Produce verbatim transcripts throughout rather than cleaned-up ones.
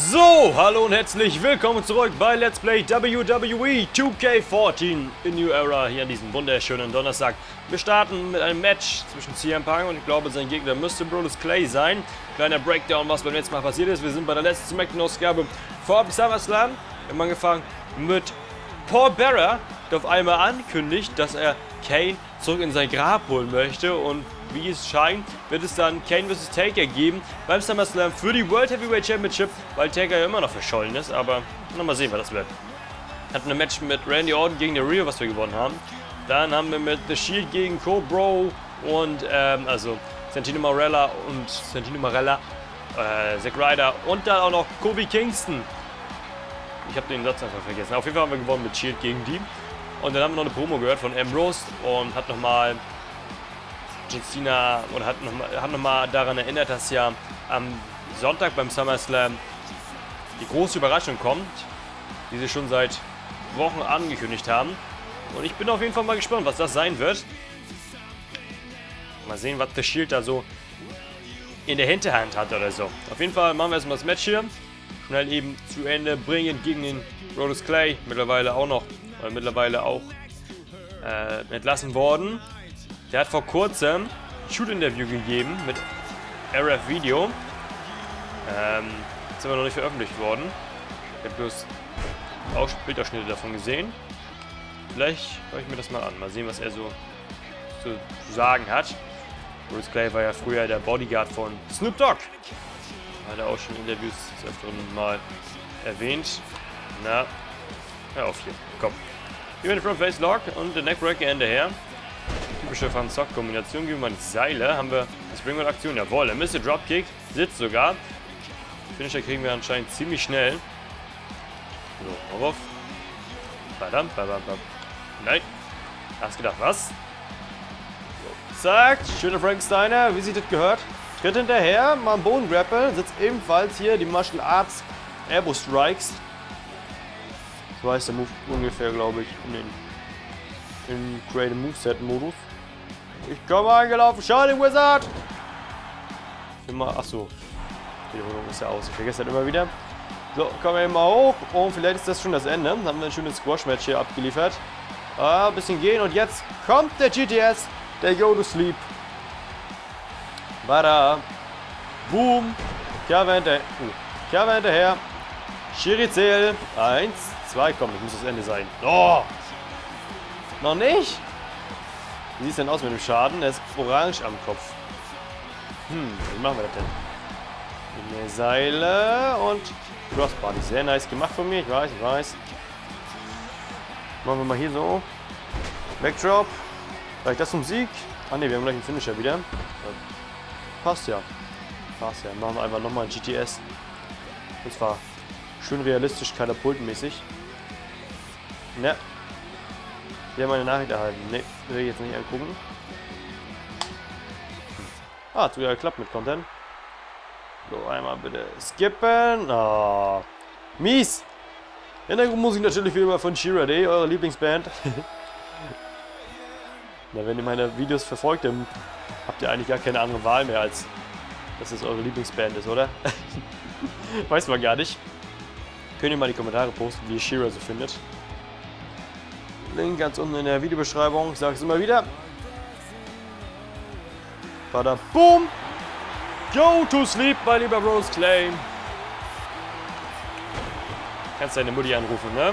So, hallo und herzlich willkommen zurück bei Let's Play W W E two K fourteen in New Era hier an diesem wunderschönen Donnerstag. Wir starten mit einem Match zwischen C M Punk und ich glaube sein Gegner müsste Brodus Clay sein. Kleiner Breakdown, was beim letzten Mal passiert ist. Wir sind bei der letzten SmackDown-Ausgabe vor SummerSlam. Wir haben angefangen mit Paul Bearer, der auf einmal ankündigt, dass er Kane zurück in sein Grab holen möchte und wie es scheint, wird es dann Kane versus. Taker geben beim SummerSlam für die World Heavyweight Championship, weil Taker ja immer noch verschollen ist, aber noch mal sehen, was das wird. Hatten ein Match mit Randy Orton gegen The Rio, was wir gewonnen haben. Dann haben wir mit The Shield gegen Cobra und, ähm, also Santino Marella und Santino Marella, äh, Zack Ryder und dann auch noch Kofi Kingston. Ich habe den Satz einfach vergessen. Auf jeden Fall haben wir gewonnen mit Shield gegen die. Und dann haben wir noch eine Promo gehört von Ambrose und hat nochmal John Cena und hat nochmal hat noch mal daran erinnert, dass ja am Sonntag beim SummerSlam die große Überraschung kommt, die sie schon seit Wochen angekündigt haben. Und ich bin auf jeden Fall mal gespannt, was das sein wird. Mal sehen, was The Shield da so in der Hinterhand hat oder so. Auf jeden Fall machen wir erstmal das Match hier. Schnell eben zu Ende bringen gegen den Brodus Clay. Mittlerweile auch noch, oder mittlerweile auch äh, entlassen worden. Der hat vor kurzem ein Shoot-Interview gegeben mit R F Video. Ähm, das ist aber noch nicht veröffentlicht worden. Ich habe bloß auch Bildausschnitte davon gesehen. Vielleicht höre ich mir das mal an. Mal sehen, was er so zu sagen hat. Brodus Clay war ja früher der Bodyguard von Snoop Dogg. Hat er auch schon in Interviews des Öfteren mal erwähnt. Na, hör auf hier. Komm. Hier mit dem Front Face Lock und der Neckbreaker hinterher. Typische Fan-Sock-Kombination. Geben wir mal die Seile. Haben wir die Springboard-Aktion. Jawohl, der Mister Dropkick sitzt sogar. Finisher kriegen wir anscheinend ziemlich schnell. So, worauf? Badam, badam, badam. Nein. Hast gedacht, was? So, zack. Schöner Frankensteiner. Wie sich das gehört. Tritt hinterher. Mal einen Bone Grapple. Sitzt ebenfalls hier die Martial Arts Elbow Strikes. So heißt der Move ungefähr, glaube ich, in den im Create a Moveset Modus. Ich komme angelaufen, Shining Wizard! Immer, achso, die Wiederholung ist ja aus, ich vergesse das immer wieder. So, kommen wir eben mal hoch und vielleicht ist das schon das Ende. Dann haben wir ein schönes Squash-Match hier abgeliefert. Ah, ein bisschen gehen und jetzt kommt der G T S, der Go to Sleep. Bada! Boom! Kerber hinterher. Uh, Kerber hinterher. Shirizel. Eins, zwei, komm, das muss das Ende sein. Oh! Noch nicht? Wie sieht es denn aus mit dem Schaden? Der ist orange am Kopf. Hm, wie machen wir das denn? In der Seile und Crossbody. Sehr nice gemacht von mir, ich weiß, ich weiß. Machen wir mal hier so. Backdrop. Vielleicht das zum Sieg. Ah ne, wir haben gleich einen Finisher wieder. Passt ja. Passt ja. Machen wir einfach nochmal ein G T S. Und zwar schön realistisch, katapultmäßig. Ne. Wir haben eine Nachricht erhalten. Ne, will ich jetzt nicht angucken. Ah, hat sogar geklappt mit Content. So, einmal bitte skippen. Oh, mies. Hintergrundmusik natürlich wie immer von Shira Day, eure Lieblingsband. Na, wenn ihr meine Videos verfolgt, dann habt ihr eigentlich gar keine andere Wahl mehr, als dass es eure Lieblingsband ist, oder? Weiß man gar nicht. Könnt ihr mal in die Kommentare posten, wie ihr Shira so findet. Link ganz unten in der Videobeschreibung. Ich sage es immer wieder. Bada boom! Go to sleep, mein lieber Brodus Clay. Kannst deine Mutti anrufen, ne?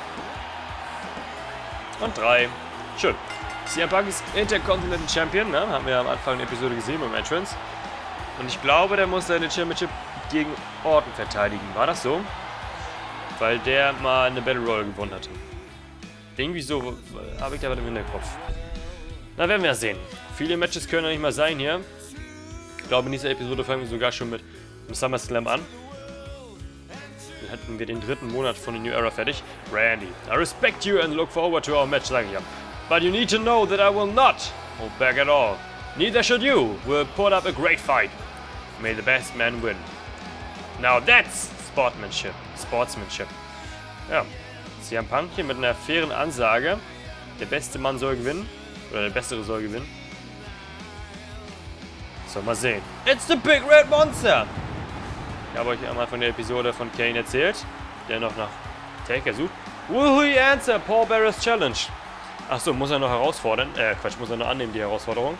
Und drei. Schön. C M Punk ist Intercontinental Champion, ne? Haben wir am Anfang der Episode gesehen beim Entrance. Und ich glaube, der muss seine Championship gegen Orton verteidigen. War das so? Weil der mal eine Battle Royal gewonnen hatte. Irgendwie so habe ich da was im Hinterkopf. Na, werden wir ja sehen. Viele Matches können ja nicht mal sein hier. Ich glaube, in dieser Episode fangen wir sogar schon mit dem SummerSlam an. Dann hatten wir den dritten Monat von der New Era fertig. Randy, I respect you and look forward to our match, sage ich ja. But you need to know that I will not hold back at all. Neither should you. We'll put up a great fight. May the best man win. Now that's sportsmanship. Sportsmanship. Ja. C M Punk hier mit einer fairen Ansage. Der beste Mann soll gewinnen. Oder der bessere soll gewinnen. So, mal sehen. It's the Big Red Monster! Ich habe euch einmal von der Episode von Kane erzählt, der noch nach Taker sucht. Will he answer Paul Bearer's Challenge? Achso, muss er noch herausfordern? Äh, Quatsch, muss er noch annehmen, die Herausforderung.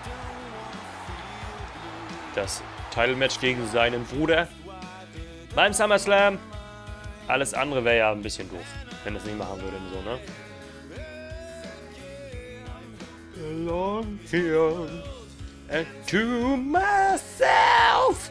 Das Title-Match gegen seinen Bruder. Beim SummerSlam. Alles andere wäre ja ein bisschen doof, wenn er es nicht machen würde und so, ne? Alone here and to myself.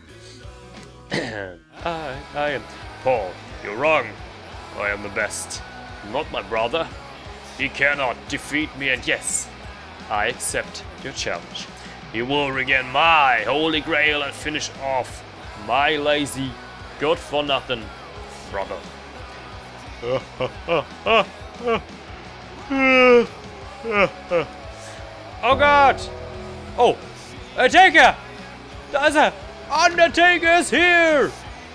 I, I am Paul. You're wrong. I am the best. Not my brother. He cannot defeat me, and yes, I accept your challenge. He will regain my holy grail and finish off my lazy, good-for-nothing brother. Oh Gott! Oh! Undertaker! Da ist er! Undertaker is here!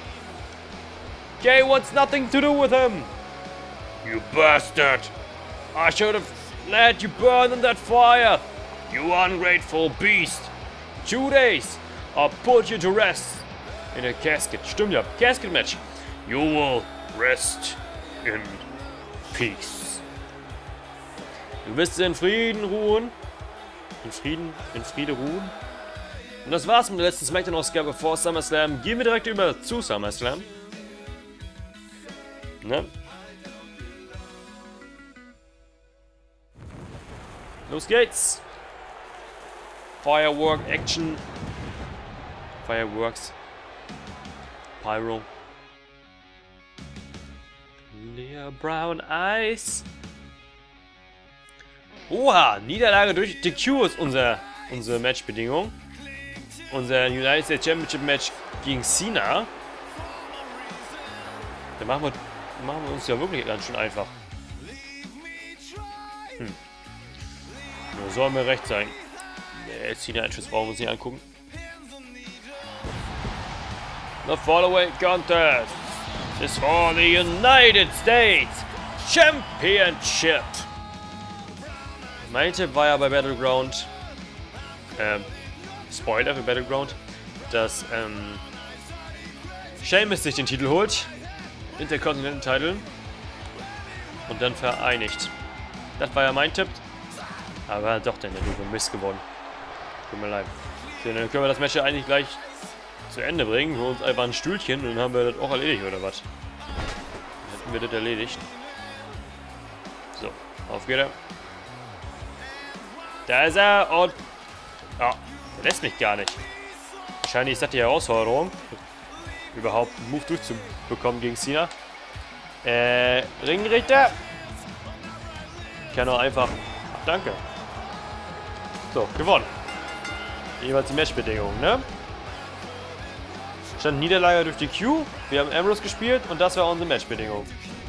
Jay wants nothing to do with him! You bastard! I should have let you burn in that fire! You ungrateful beast! Two days! I'll put you to rest! In a casket. Stimmt ja. Casket Match. You will rest in peace. Du wirst in Frieden ruhen. In Frieden, in Friede ruhen. Und das war's mit der letzten Smackdown-Ausgabe vor SummerSlam. Gehen wir direkt über zu SummerSlam. Ne? Los geht's! Firework Action. Fireworks. Pyro. Clear brown eyes. Oha, Niederlage durch D Q ist unser, unsere Matchbedingung. Unser United States Championship Match gegen Cena. Da machen wir, machen wir uns ja wirklich ganz schön einfach. Hm. Nur soll mir recht sein. Der Cena-Einschuss brauchen wir uns nicht angucken. The following contest is for the United States Championship. Mein Tipp war ja bei Battleground, ähm, Spoiler für Battleground, dass ähm, Sheamus sich den Titel holt, Intercontinental Title, und dann vereinigt. Das war ja mein Tipp, aber doch dann der doofe Mist gewonnen. Tut mir leid. So, dann können wir das Match ja eigentlich gleich zu Ende bringen. Wir uns einfach ein Stühlchen und dann haben wir das auch erledigt, oder was? Dann hätten wir das erledigt. So, auf geht er. Da ist er und... Ja, der lässt mich gar nicht. Wahrscheinlich ist das die Herausforderung, überhaupt einen Move durchzubekommen gegen Cena. Äh, Ringrichter. Ich kann auch einfach... Danke. So, gewonnen. Jeweils die Matchbedingungen, ne? Stand Niederlage durch die Q. Wir haben Ambrose gespielt und das war unsere Matchbedingung.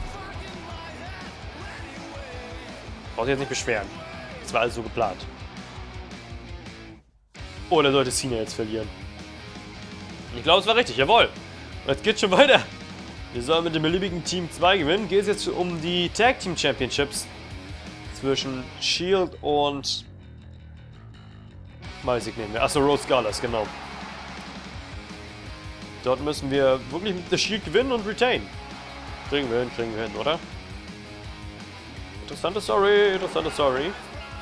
Braucht jetzt nicht beschweren. Das war alles so geplant. Oder sollte Cena jetzt verlieren? Ich glaube, es war richtig, jawohl. Und jetzt geht's schon weiter. Wir sollen mit dem beliebigen Team zwei gewinnen. Geht es jetzt um die Tag Team Championships zwischen Shield und... Weiß ich nicht mehr. Achso, Rose Scholars, genau. Dort müssen wir wirklich mit der Shield gewinnen und retain. Kriegen wir hin, kriegen wir hin, oder? Interessante Story, interessante Story.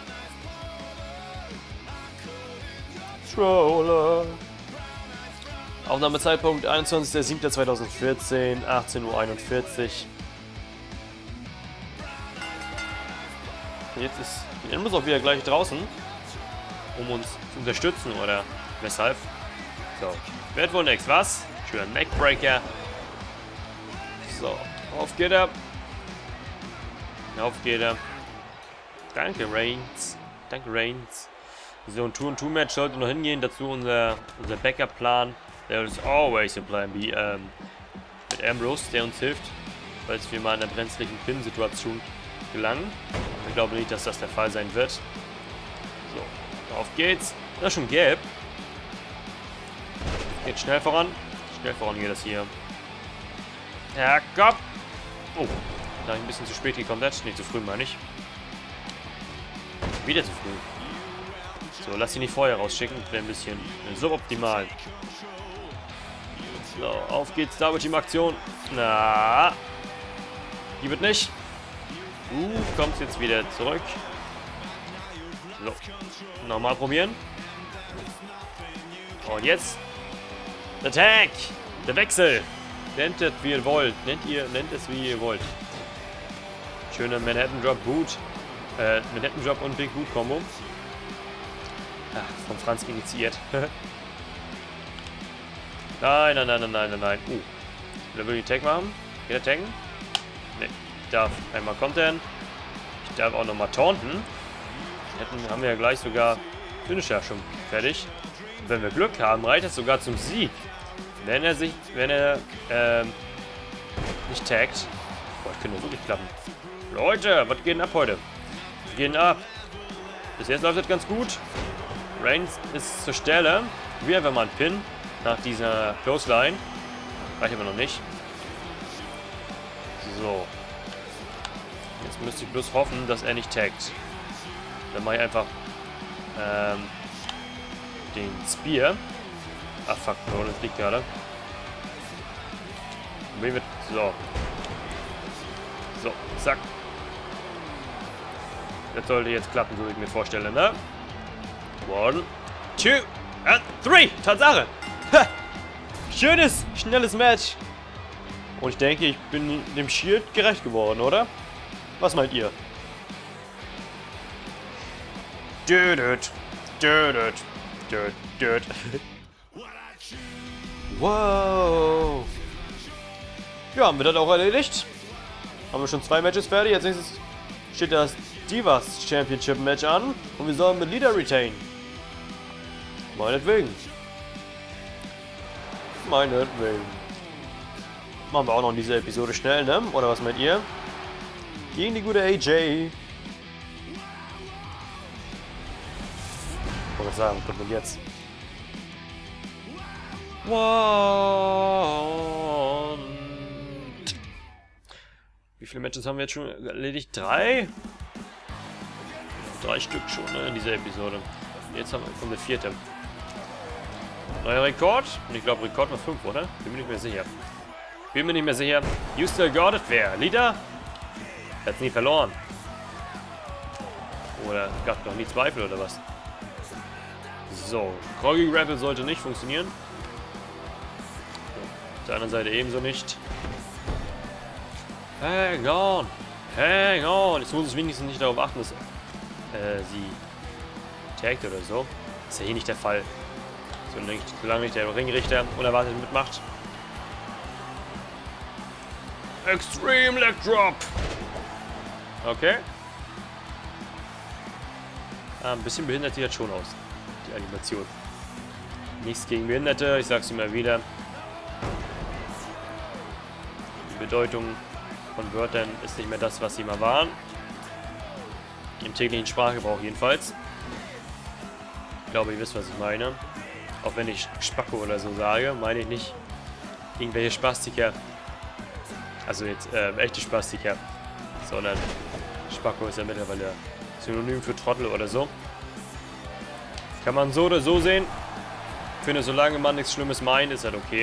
Stroller. Aufnahmezeitpunkt einundzwanzigster siebter zweitausendvierzehn, achtzehn Uhr einundvierzig. Jetzt ist die Ambrose auch wieder gleich draußen, um uns zu unterstützen, oder weshalb? So, wird wohl nix, was? Schön, Neckbreaker. So, auf geht er. Auf geht er. Danke, Reigns. Danke, Reigns. So, ein Two-on-Two-Match sollte noch hingehen. Dazu unser, unser Backup-Plan. There is always a plan B. Ähm, mit Ambrose, der uns hilft, falls wir mal in einer brenzlichen Pin-Situation gelangen. Ich glaube nicht, dass das der Fall sein wird. So, auf geht's. Das ist schon gelb. Geht schnell voran. Schnell voran geht das hier. Ja, komm! Oh, da ich ein bisschen zu spät gekommen bin. Nicht zu früh, meine ich. Wieder zu früh. So, lass sie nicht vorher rausschicken. Das wäre ein bisschen suboptimal. So, auf geht's, Double Team Aktion. Na, die wird nicht. Uh, kommt jetzt wieder zurück. So, nochmal probieren. Und jetzt Attack! Der Wechsel! Nennt es wie ihr wollt. Nennt ihr, nennt es wie ihr wollt. Schöner Manhattan Drop Boot. Äh, Manhattan Drop und Big Boot Combo. Ach, von Franz initiiert. Nein, nein, nein, nein, nein, nein, nein. Uh. Will er wirklich Tag machen? Geht er taggen? Ne. Ich darf einmal kontern. Ich darf auch nochmal taunten. Hätten, haben wir ja gleich sogar Finisher schon fertig. Und wenn wir Glück haben, reicht es sogar zum Sieg. Wenn er sich, wenn er ähm, nicht taggt. Boah, das könnte wirklich klappen. Leute, was geht denn ab heute? Wir gehen ab. Bis jetzt läuft das ganz gut. Reigns ist zur Stelle. Wir einfach mal einen Pin nach dieser Clothesline. Reicht aber noch nicht. So. Jetzt müsste ich bloß hoffen, dass er nicht taggt. Dann mache ich einfach ähm, den Spear. Ach fuck, no, das liegt gerade. So. So, zack. Das sollte jetzt klappen, so wie ich mir vorstelle, ne? One, two, and three. Tatsache. Ha. Schönes, schnelles Match. Und ich denke, ich bin dem Shield gerecht geworden, oder? Was meint ihr? Dödöd. Dödöd. Död. Död. Wow. Ja, haben wir das auch erledigt. Haben wir schon zwei Matches fertig. Als nächstes steht das Divas Championship Match an. Und wir sollen mit Lita retain. Meinetwegen. Meinetwegen. Machen wir auch noch in dieser Episode schnell, ne? Oder was meint ihr? Gegen die gute A J. Ich wollte sagen, kommt denn jetzt? One. Wie viele Matches haben wir jetzt schon erledigt? Drei? Drei Stück schon, ne, in dieser Episode. Jetzt haben wir, kommt der vierte. Neuer Rekord. Und ich glaube, Rekord war fünf, oder? Bin mir nicht mehr sicher. Bin mir nicht mehr sicher. You still got it, wer? Lita? Hat's nie verloren. Oder gab noch nie Zweifel, oder was? So. Kroggy Grapple sollte nicht funktionieren. Auf der anderen Seite ebenso nicht. Hang on! Hang on! Jetzt muss ich wenigstens nicht darauf achten, dass äh, sie taggt oder so. Ist ja hier nicht der Fall. Solange nicht, solange nicht der Ringrichter unerwartet mitmacht. Extreme Leg Drop! Okay. Ah, ein bisschen behindert sieht das schon aus. Die Animation. Nichts gegen Behinderte, ich sag's immer wieder. Die Bedeutung von Wörtern ist nicht mehr das, was sie mal waren. Im täglichen Sprachgebrauch jedenfalls. Ich glaube, ihr wisst, was ich meine. Auch wenn ich Spacko oder so sage, meine ich nicht irgendwelche Spastiker. Also jetzt äh, echte Spastiker. Sondern Spacko ist ja mittlerweile Synonym für Trottel oder so. Kann man so oder so sehen. Ich finde, solange man nichts Schlimmes meint, ist halt okay.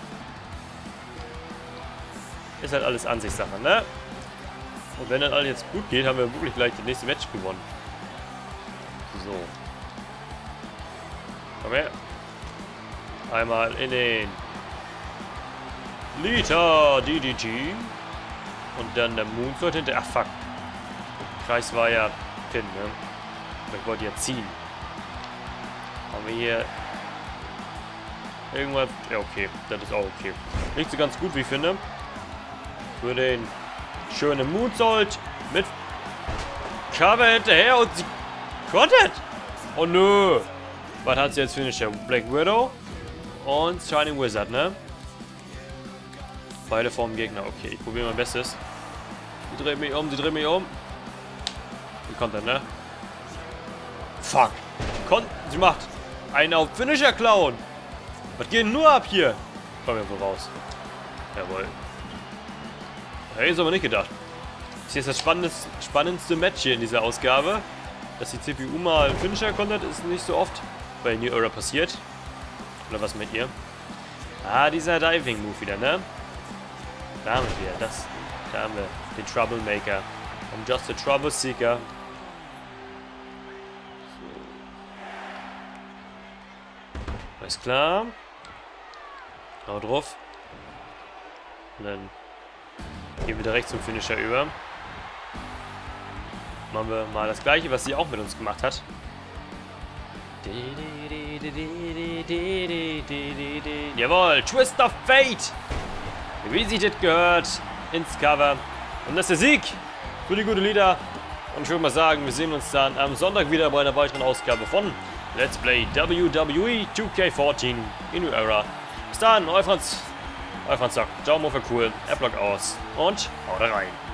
Ist halt alles Ansichtssache, ne? Und wenn dann alles jetzt gut geht, haben wir wirklich gleich das nächste Match gewonnen. So. Komm her. Einmal in den Lita D D G. Und dann der Moonsault hinter. Ach fuck. Kreis war ja Pin, ne? Ich wollte ja ziehen. Haben wir hier irgendwas. Ja, okay. Das ist auch okay. Nicht so ganz gut, wie ich finde. Für den schönen Moonsault mit Cover hinterher und sie konntet. Oh nö. Was hat sie jetzt Finisher? Black Widow und Shining Wizard, ne? Beide vorm Gegner. Okay, ich probiere mein Bestes. Sie dreht mich um, sie dreht mich um. Wie kommt er, ne? Fuck. Kon sie macht einen auf Finisher klauen. Was geht denn nur ab hier? Komm wir so raus. Jawohl. Hätte ich aber nicht gedacht. Das ist jetzt das spannendste, spannendste Match hier in dieser Ausgabe. Dass die C P U mal Finisher kontert, ist nicht so oft bei New Era passiert. Oder was meint ihr? Ah, dieser Diving-Move wieder, ne? Da haben wir das. Da haben wir den Troublemaker. I'm just a Trouble-Seeker. So. Alles klar. Hau drauf. Und dann gehen wir direkt zum Finisher über. Machen wir mal das gleiche, was sie auch mit uns gemacht hat. Jawohl, Twist of Fate! Wie sich das gehört, ins Cover. Und das ist der Sieg für die gute Lieder. Und ich würde mal sagen, wir sehen uns dann am Sonntag wieder bei einer weiteren Ausgabe von Let's Play W W E two K fourteen in New Era. Bis dann, euer Franz. Euer Franz sagt, Daumen hoch für cool, Adblock aus und haut rein.